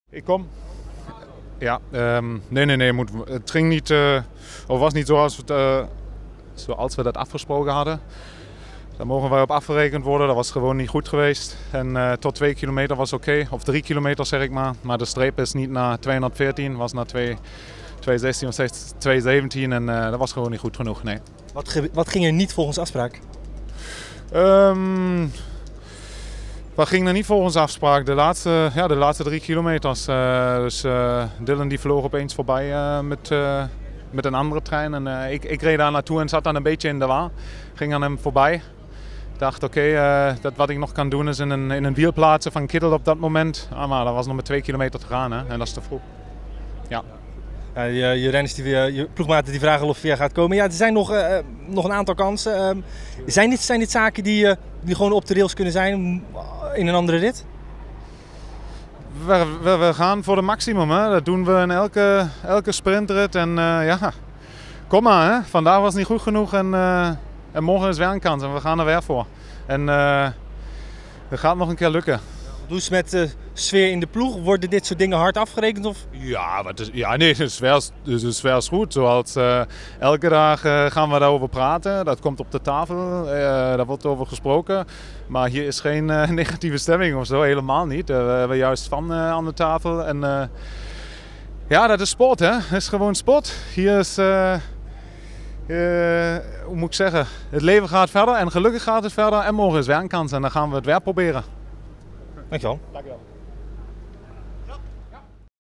Ik kom. Ja, nee. Het ging niet, of was niet zoals we dat afgesproken hadden. Daar mogen wij op afgerekend worden. Dat was gewoon niet goed geweest. En tot 2 kilometer was oké. Of 3 kilometer zeg ik maar. Maar de streep is niet naar 214, was naar 216 of 217. En dat was gewoon niet goed genoeg, nee. Wat ging er niet volgens afspraak? Wat ging er niet volgens afspraak? De laatste 3 kilometers. Dylan die vloog opeens voorbij met een andere trein. En ik reed daar naartoe en zat dan een beetje in de war. Ging aan hem voorbij. Ik dacht dat wat ik nog kan doen is in een wiel plaatsen van Kittel op dat moment. Maar dat was nog maar 2 kilometer te gaan, hè? En dat is te vroeg. Ja. Ja, je renners, je ploegmaten die vragen of via gaat komen. Ja, er zijn nog een aantal kansen. Zijn dit zaken die gewoon op de rails kunnen zijn in een andere rit? We gaan voor de maximum. Hè? Dat doen we in elke sprintrit. En kom maar. Hè? Vandaag was het niet goed genoeg en morgen is weer een kans. En we gaan er weer voor. En dat gaat nog een keer lukken. Hoe is het met de sfeer in de ploeg? Worden dit soort dingen hard afgerekend? Of? De sfeer is goed. Zoals elke dag gaan we daarover praten. Dat komt op de tafel. Daar wordt over gesproken. Maar hier is geen negatieve stemming of zo. Helemaal niet. We hebben juist van aan de tafel. En dat is sport, hè. Het is gewoon sport. Hier is... hoe moet ik zeggen? Het leven gaat verder en gelukkig gaat het verder. En morgen is weer een kans en dan gaan we het weer proberen. Dankjewel. Dankjewel.